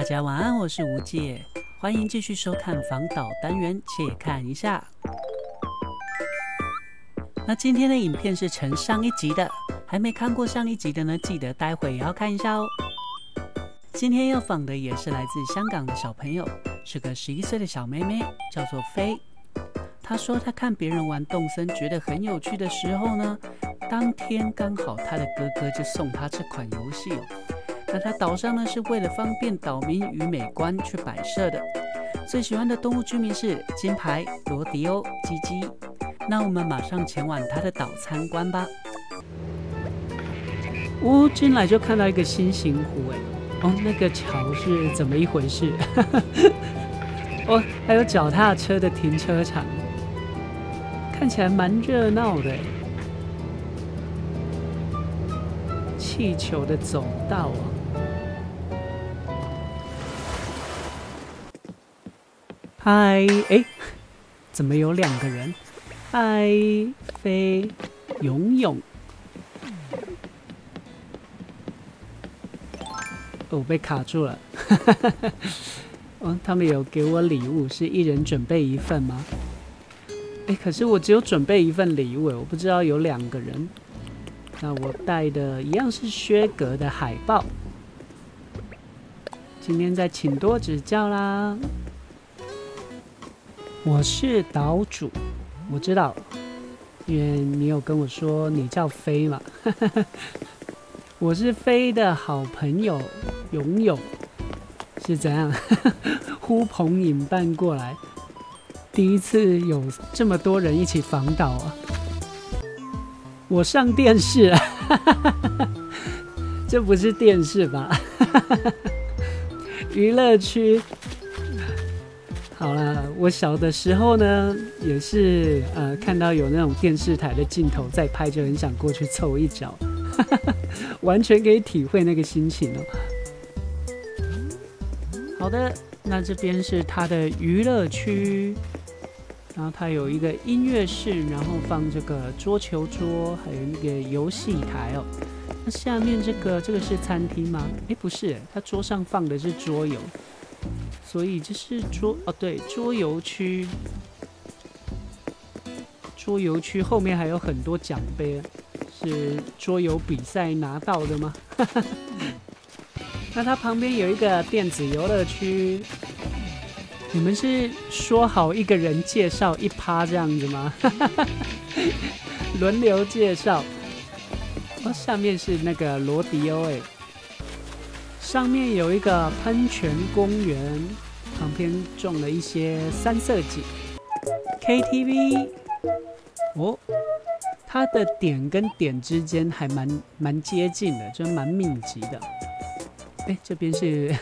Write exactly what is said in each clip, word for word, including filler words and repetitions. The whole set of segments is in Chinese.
大家晚安，我是吴界，欢迎继续收看访岛单元，且看一下。那今天的影片是承上一集的，还没看过上一集的呢，记得待会也要看一下哦。今天要访的也是来自香港的小朋友，是个十一岁的小妹妹，叫做飞。她说她看别人玩动森觉得很有趣的时候呢，当天刚好她的哥哥就送她这款游戏哦。那她岛上呢是为了方便岛民与美观去摆设的。最喜欢的动物居民是金牌、罗迪欧、鸡鸡。那我们马上前往她的岛参观吧。我进来就看到一个新型湖，哎，哦，那个桥是怎么一回事？哦，还有脚踏车的停车场，看起来蛮热闹的。气球的走道啊。嗨，哎，怎么有两个人？嗨，飞，游泳。我、哦、被卡住了。哦，他们有给我礼物，是一人准备一份吗？哎，可是我只有准备一份礼物，我不知道有两个人。那我带的一样是薛格的海报。今天再请多指教啦。我是岛主，我知道，因为你有跟我说你叫飞嘛。我是飞的好朋友勇勇，是怎样呼朋引伴过来？第一次有这么多人一起访岛啊！我上电视啊，这不是电视吧？娱乐区。好啦，我小的时候呢，也是呃看到有那种电视台的镜头在拍，就很想过去凑一脚，完全可以体会那个心情哦。好的，那这边是它的娱乐区，然后它有一个音乐室，然后放这个桌球桌，还有一个游戏台哦。那下面这个这个是餐厅吗？哎，不是，它桌上放的是桌游。所以这是桌哦，对，桌游区，桌游区后面还有很多奖杯，是桌游比赛拿到的吗？那它旁边有一个电子游乐区，你们是说好一个人介绍一趴这样子吗？轮流介绍。哦，下面是那个罗迪欧哎。上面有一个喷泉公园，旁边种了一些三色堇。K T V， 哦，它的点跟点之间还蛮蛮接近的，就蛮密集的。哎，这边是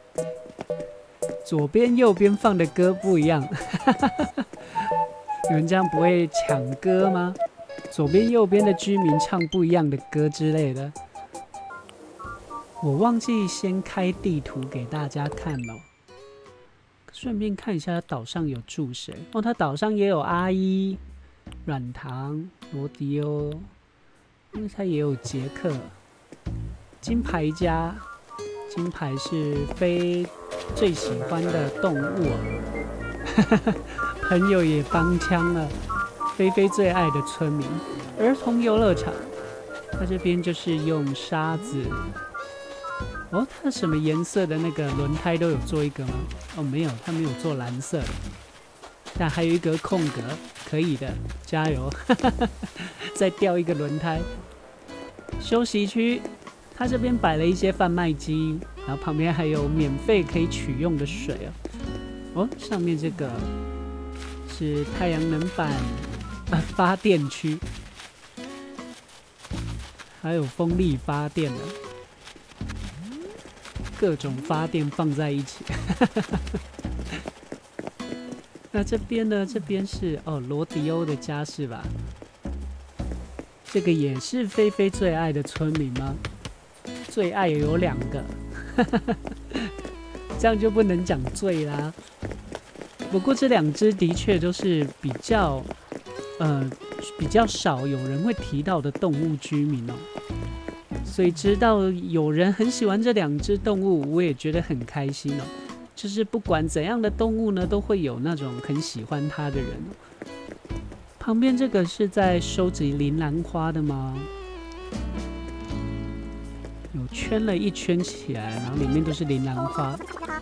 左边右边放的歌不一样，你们这样不会抢歌吗？左边右边的居民唱不一样的歌之类的。我忘记先开地图给大家看了，顺便看一下岛上有住谁哦。他岛上也有阿一、软糖、罗迪欧，因为他也有杰克、金牌家。金牌是飞最喜欢的动物啊，朋友也帮腔了。飞飞最爱的村民，儿童游乐场，它这边就是用沙子。哦，它什么颜色的那个轮胎都有做一个吗？哦，没有，它没有做蓝色的，但还有一格空格，可以的，加油！再掉一个轮胎。休息区，它这边摆了一些贩卖机，然后旁边还有免费可以取用的水哦。哦，上面这个是太阳能板啊发电区，还有风力发电的。各种发电放在一起。那这边呢？这边是哦，罗迪欧的家是吧？这个也是菲菲最爱的村民吗？最爱有两个，这样就不能讲最啦。不过这两只的确都是比较，呃，比较少有人会提到的动物居民哦。 所以知道有人很喜欢这两只动物，我也觉得很开心哦。就是不管怎样的动物呢，都会有那种很喜欢它的人。旁边这个是在收集铃兰花的吗？有圈了一圈起来，然后里面都是铃兰花。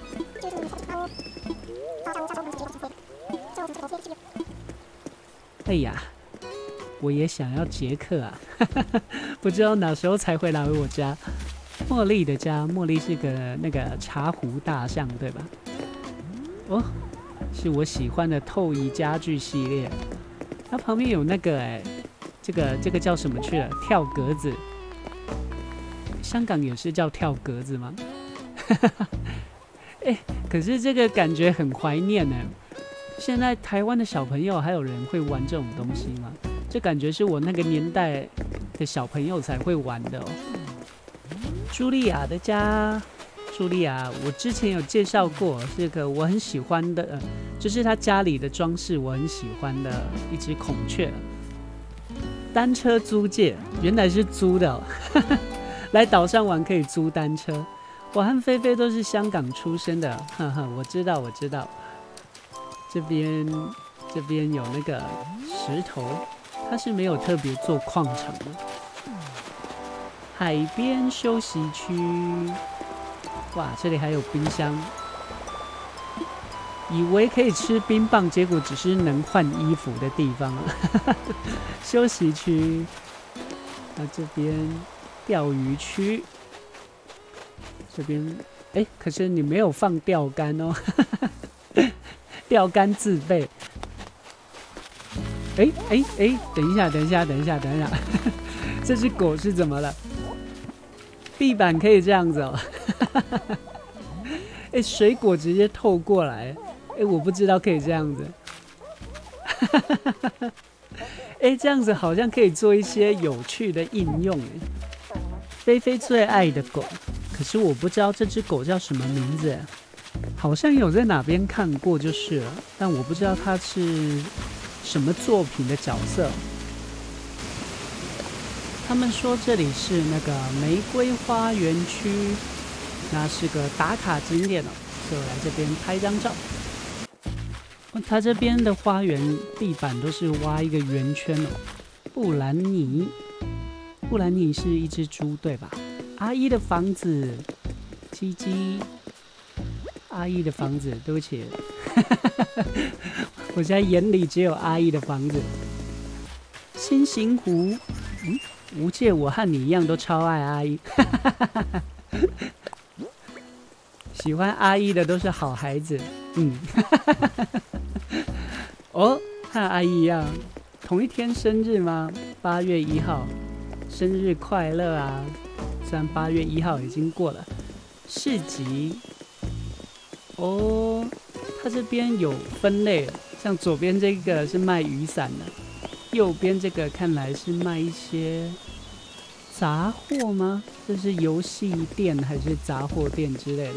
哎呀，我也想要杰克啊！不知道哪时候才会来我家。茉莉的家，茉莉是个那个茶壶大象，对吧？哦，是我喜欢的透仪家具系列。它旁边有那个哎、欸，这个这个叫什么去了？跳格子。香港也是叫跳格子吗？哎、欸，可是这个感觉很怀念呢。现在台湾的小朋友还有人会玩这种东西吗？这感觉是我那个年代的小朋友才会玩的哦。茱莉亚的家，茱莉亚，我之前有介绍过，是个我很喜欢的，呃、就是他家里的装饰，我很喜欢的一只孔雀。单车租借，原来是租的哦，来岛上玩可以租单车。我和菲菲都是香港出生的，呵呵，我知道，我知道。这边这边有那个石头，它是没有特别做矿场的。海边休息区，哇，这里还有冰箱。以为可以吃冰棒，结果只是能换衣服的地方。休息区，那这边钓鱼区，这边哎，可是你没有放钓竿哦，钓竿自备。哎哎哎，等一下，等一下，等一下，等一下，这只狗是怎么了？地板可以这样子哦，哎，水果直接透过来，哎，我不知道可以这样子，哎，这样子好像可以做一些有趣的应用哎。菲菲最爱的狗，可是我不知道这只狗叫什么名字，好像有在哪边看过就是了，但我不知道它是什么作品的角色。他们说这里是那个玫瑰花园区，那是个打卡景点哦，所以我来这边拍张照。它这边的花园地板都是挖一个圆圈哦。布兰妮，布兰妮是一只猪对吧？阿姨的房子，鸡鸡，阿姨的房子，对不起，我现在眼里只有阿姨的房子。星星湖，嗯。无界，我和你一样都超爱阿姨，喜欢阿姨的都是好孩子。嗯，哦，和阿姨一样，同一天生日吗？八月一号，生日快乐啊！虽然八月一号已经过了。市集，哦，它这边有分类，像左边这个是卖雨伞的。右边这个看来是卖一些杂货吗？这是游戏店还是杂货店之类的？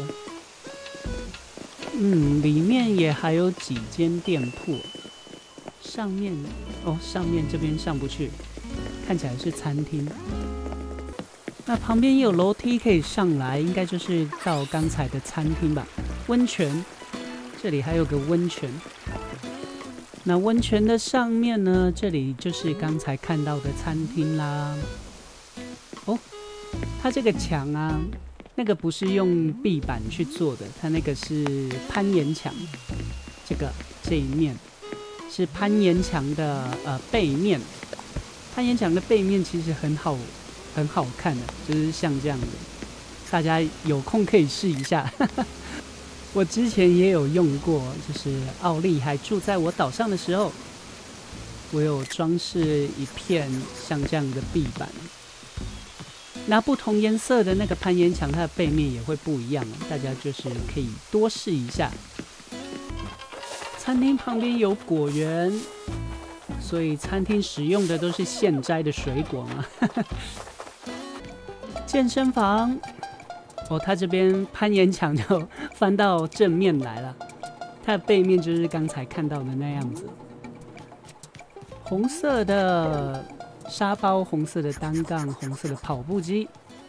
嗯，里面也还有几间店铺。上面哦，上面这边上不去，看起来是餐厅。那旁边也有楼梯可以上来，应该就是到刚才的餐厅吧。温泉，这里还有个温泉。那温泉的上面呢，这里就是刚才看到的餐厅啦。哦，它这个墙啊，那个不是用壁板去做的，它那个是攀岩墙。这个这一面是攀岩墙的呃背面，攀岩墙的背面其实很好很好看的，就是像这样的，大家有空可以试一下。我之前也有用过，就是奥利还住在我岛上的时候，我有装饰一片像这样的壁板。那不同颜色的那个攀岩墙，它的背面也会不一样，大家就是可以多试一下。餐厅旁边有果园，所以餐厅使用的都是现摘的水果嘛。健身房。哦，它这边攀岩墙就翻到正面来了，它的背面就是刚才看到的那样子。红色的沙包，红色的单杠，红色的跑步机，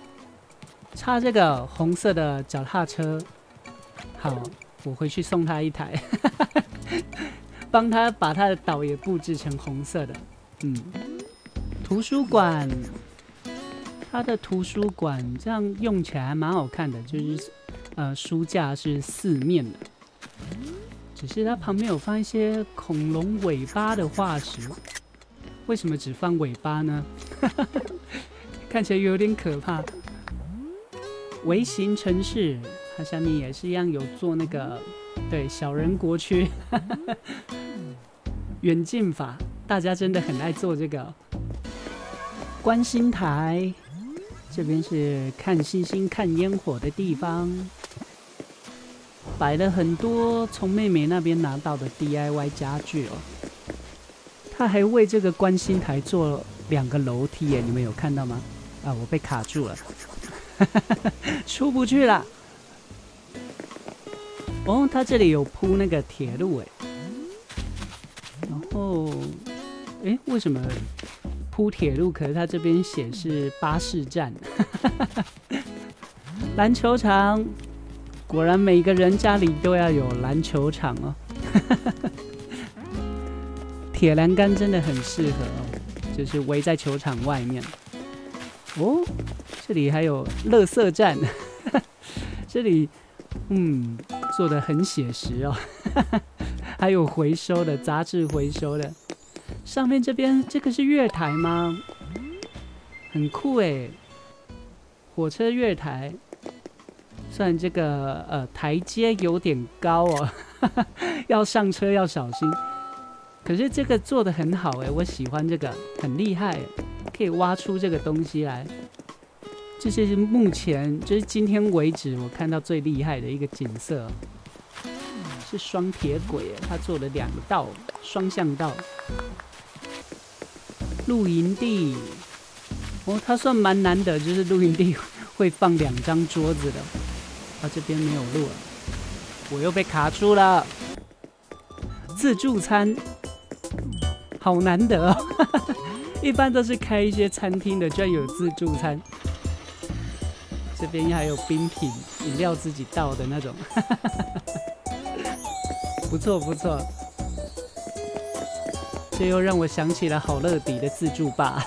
插这个红色的脚踏车。好，我回去送他一台，帮他把他的岛也布置成红色的。嗯，图书馆，它的图书馆这样用起来还蛮好看的，就是呃书架是四面的，只是它旁边有放一些恐龙尾巴的化石。为什么只放尾巴呢？看起来有点可怕。微型城市，它下面也是一样有做那个对小人国区远近法，大家真的很爱做这个。观星台，这边是看星星、看烟火的地方，摆了很多从妹妹那边拿到的 D I Y 家具哦。他还为这个观星台做了两个楼梯耶，你们有看到吗？啊，我被卡住了，出不去了。哦，他这里有铺那个铁路哎，然后，哎，为什么铺铁路？可是他这边写是巴士站。篮球场，果然每个人家里都要有篮球场哦。铁栏杆真的很适合哦，就是围在球场外面。哦，这里还有垃圾站，这里嗯做得很写实哦。还有回收的杂志回收的，上面这边这个是月台吗？很酷哎，火车月台。虽然这个呃台阶有点高哦，要上车要小心。可是这个做得很好哎，我喜欢这个，很厉害，可以挖出这个东西来。这是目前就是今天为止我看到最厉害的一个景色，是双铁轨，它做了两道双向道。露营地，哦，它算蛮难得，就是露营地会放两张桌子的。啊，这边没有路了，我又被卡住了。自助餐。好难得哦，一般都是开一些餐厅的，居然有自助餐。这边还有冰品，饮料自己倒的那种，不错不错。这又让我想起了好乐迪的自助吧。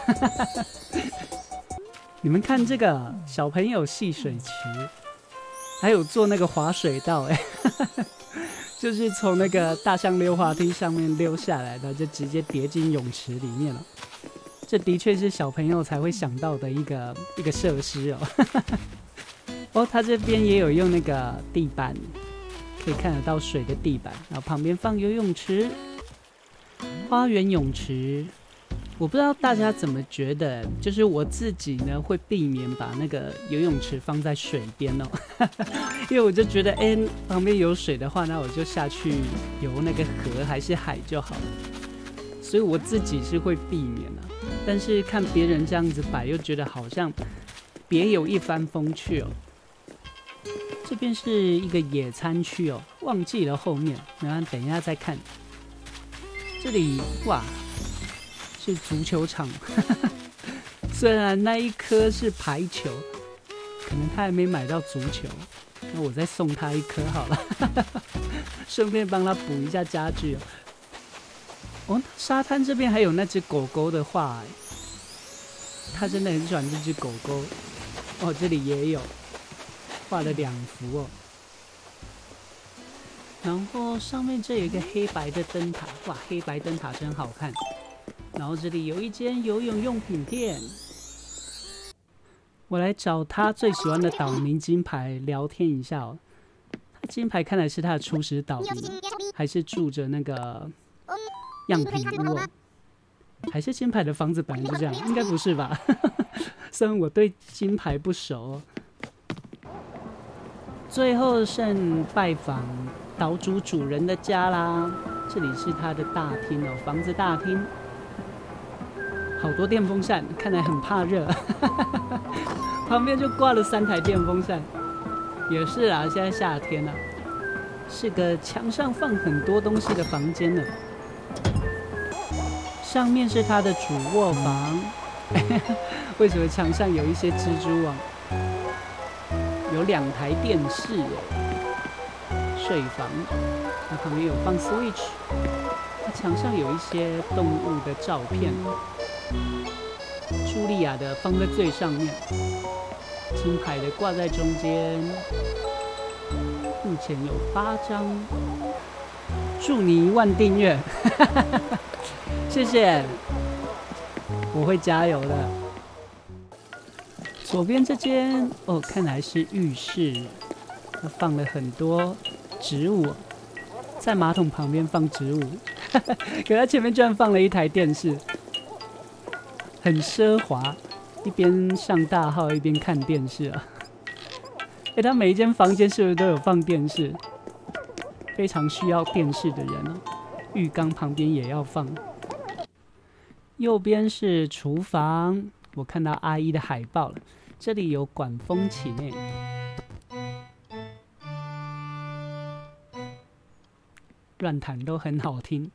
你们看这个小朋友戏水池，还有做那个滑水道，哎。就是从那个大象溜滑梯上面溜下来的，就直接跌进泳池里面了。这的确是小朋友才会想到的一个一个设施哦。哦，它这边也有用那个地板，可以看得到水的地板，然后旁边放游泳池、花园泳池。我不知道大家怎么觉得，就是我自己呢会避免把那个游泳池放在水边哦，因为我就觉得，哎、欸，旁边有水的话，那我就下去游那个河还是海就好了。所以我自己是会避免的、啊，但是看别人这样子摆，又觉得好像别有一番风趣哦。这边是一个野餐区哦，忘记了后面，然后等一下再看。这里哇。是足球场，虽然那一颗是排球，可能他还没买到足球，那我再送他一颗好了，顺便帮他补一下家具哦。哦，沙滩这边还有那只狗狗的画，他真的很喜欢这只狗狗。哦，这里也有画了两幅哦。然后上面这有一个黑白的灯塔，哇，黑白灯塔真好看。然后这里有一间游泳用品店，我来找他最喜欢的岛民金牌聊天一下哦。他金牌看来是他的初始岛民，还是住着那个样品屋哦？还是金牌的房子本来就这样？应该不是吧？虽然我对金牌不熟哦。最后剩拜访岛主主人的家啦，这里是他的大厅哦，房子大厅。好多电风扇，看来很怕热。旁边就挂了三台电风扇，也是啊，现在夏天了、啊，是个墙上放很多东西的房间呢。上面是他的主卧房，为什么墙上有一些蜘蛛网？ 有两台电视，睡房，那旁边有放 Switch， 那墙上有一些动物的照片，茱莉亚的放在最上面，金牌的挂在中间，目前有八张，祝你一万订阅，谢谢，我会加油的。左边这间哦，看来是浴室，它放了很多植物，在马桶旁边放植物，可它前面居然放了一台电视，很奢华，一边上大号一边看电视啊！哎，它每一间房间是不是都有放电视？非常需要电视的人哦，浴缸旁边也要放。右边是厨房，我看到阿姨的海报了，这里有管风琴诶，乱弹都很好听。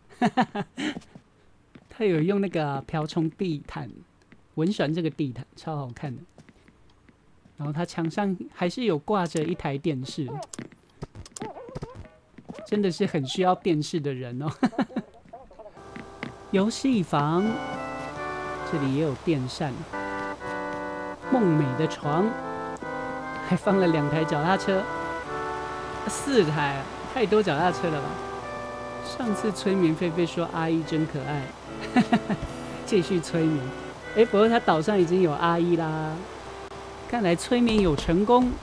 他有用那个瓢虫地毯，文旋这个地毯超好看的。然后他墙上还是有挂着一台电视，真的是很需要电视的人哦。游戏房，这里也有电扇，梦美的床，还放了两台脚踏车，四台，太多脚踏车了吧？上次催眠菲菲说阿姨真可爱，继续催眠。哎，不过他岛上已经有阿姨啦，看来催眠有成功。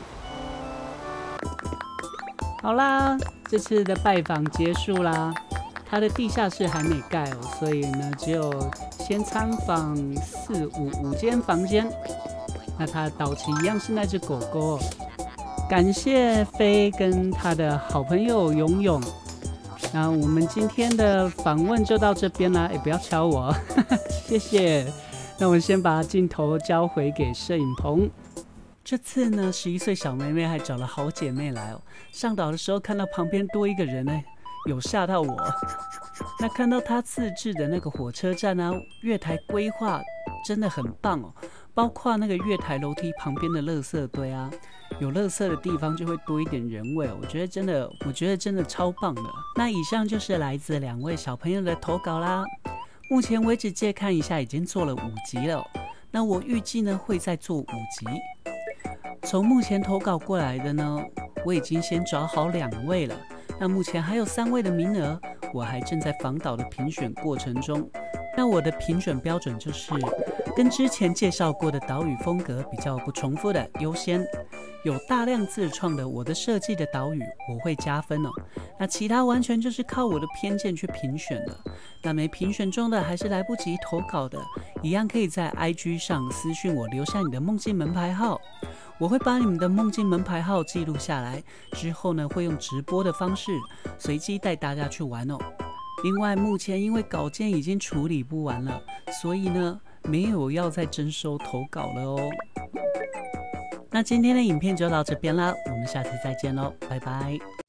好啦，这次的拜访结束啦。它的地下室还没盖哦，所以呢，只有先参访四五五间房间。那它的岛旗一样是那只狗狗哦。感谢飞跟他的好朋友勇勇。那我们今天的访问就到这边啦，也不要敲我，谢谢。那我们先把镜头交回给摄影棚。这次呢，十一岁小妹妹还找了好姐妹来哦。上岛的时候看到旁边多一个人呢，有吓到我。那看到她自制的那个火车站啊，月台规划真的很棒哦。包括那个月台楼梯旁边的垃圾堆啊，有垃圾的地方就会多一点人味哦。我觉得真的，我觉得真的超棒的。那以上就是来自两位小朋友的投稿啦。目前为止借看一下，已经做了五集了哦。那我预计呢会再做五集。从目前投稿过来的呢，我已经先找好两位了。那目前还有三位的名额，我还正在访岛的评选过程中。那我的评选标准就是跟之前介绍过的岛屿风格比较不重复的优先，有大量自创的我的设计的岛屿我会加分哦。那其他完全就是靠我的偏见去评选了。那没评选中的还是来不及投稿的，一样可以在 I G 上私讯我，留下你的梦境门牌号。我会把你们的梦境门牌号记录下来，之后呢会用直播的方式随机带大家去玩哦。另外，目前因为稿件已经处理不完了，所以呢没有要再征收投稿了哦。那今天的影片就到这边啦，我们下次再见喽，拜拜。